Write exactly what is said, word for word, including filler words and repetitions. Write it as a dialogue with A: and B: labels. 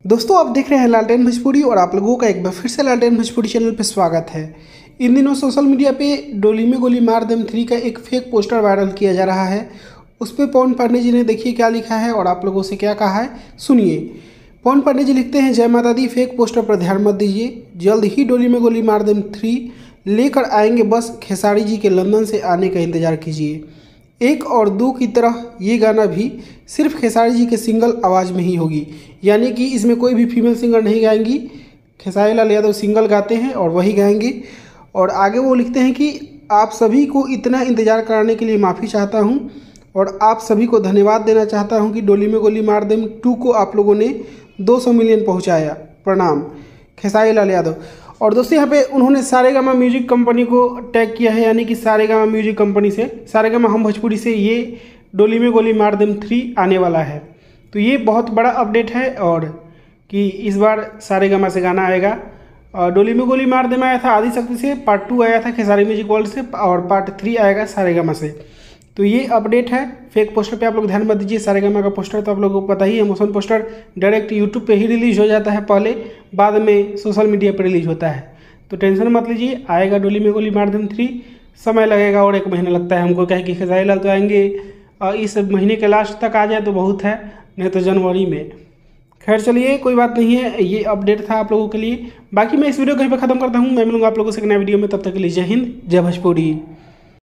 A: दोस्तों आप देख रहे हैं लालटेन भोजपुरी और आप लोगों का एक बार फिर से लालटेन भोजपुरी चैनल पर स्वागत है। इन दिनों सोशल मीडिया पे डोली में गोली मार देम थ्री का एक फेक पोस्टर वायरल किया जा रहा है। उस पर पवन पांडे जी ने देखिए क्या लिखा है और आप लोगों से क्या कहा है, सुनिए। पवन पांडे जी लिखते हैं, जय माता दी, फेक पोस्टर पर ध्यान मत दीजिए। जल्द ही डोली में गोली मार देम थ्री लेकर आएंगे, बस खेसारी जी के लंदन से आने का इंतजार कीजिए। एक और दो की तरह ये गाना भी सिर्फ खेसारी जी के सिंगल आवाज़ में ही होगी, यानी कि इसमें कोई भी फीमेल सिंगर नहीं गाएंगी। खेसारी लाल यादव सिंगल गाते हैं और वही गाएंगे। और आगे वो लिखते हैं कि आप सभी को इतना इंतज़ार कराने के लिए माफ़ी चाहता हूं और आप सभी को धन्यवाद देना चाहता हूं कि डोली में गोली मार देम टू को आप लोगों ने दो सौ मिलियन पहुंचाया। प्रणाम, खेसारी लाल यादव। और दोस्तों यहाँ पे उन्होंने सारेगामा म्यूजिक कंपनी को टैग किया है, यानी कि सारेगामा म्यूजिक कंपनी से, सारेगामा हम भोजपुरी से ये डोली में गोली मार देम थ्री आने वाला है। तो ये बहुत बड़ा अपडेट है और कि इस बार सारेगामा से गाना आएगा। और डोली में गोली मार देम आया था आदिशक्ति से, पार्ट टू आया था खेसारी म्यूजिक वर्ल्ड से और पार्ट थ्री आएगा सारेगामा से। तो ये अपडेट है। फेक पोस्टर पे आप लोग ध्यान मत दीजिए। सारेगामा का पोस्टर तो आप लोगों को पता ही है, मोशन पोस्टर डायरेक्ट यूट्यूब पे ही रिलीज हो जाता है पहले, बाद में सोशल मीडिया पर रिलीज होता है। तो टेंशन मत लीजिए, आएगा डोली में गोली मार देम थ्री। समय लगेगा और एक महीना लगता है हमको, क्या है कि खेसारी लाल तो आएंगे इस महीने के लास्ट तक आ जाए तो बहुत है, नहीं तो जनवरी में। खैर चलिए, कोई बात नहीं है, ये अपडेट था आप लोगों के लिए। बाकी मैं इस वीडियो को यहीं पर खत्म करता हूँ। मैं मिलूंगा आप लोगों से एक नए वीडियो में, तब तक के लिए जय हिंद, जय भोजपुरी।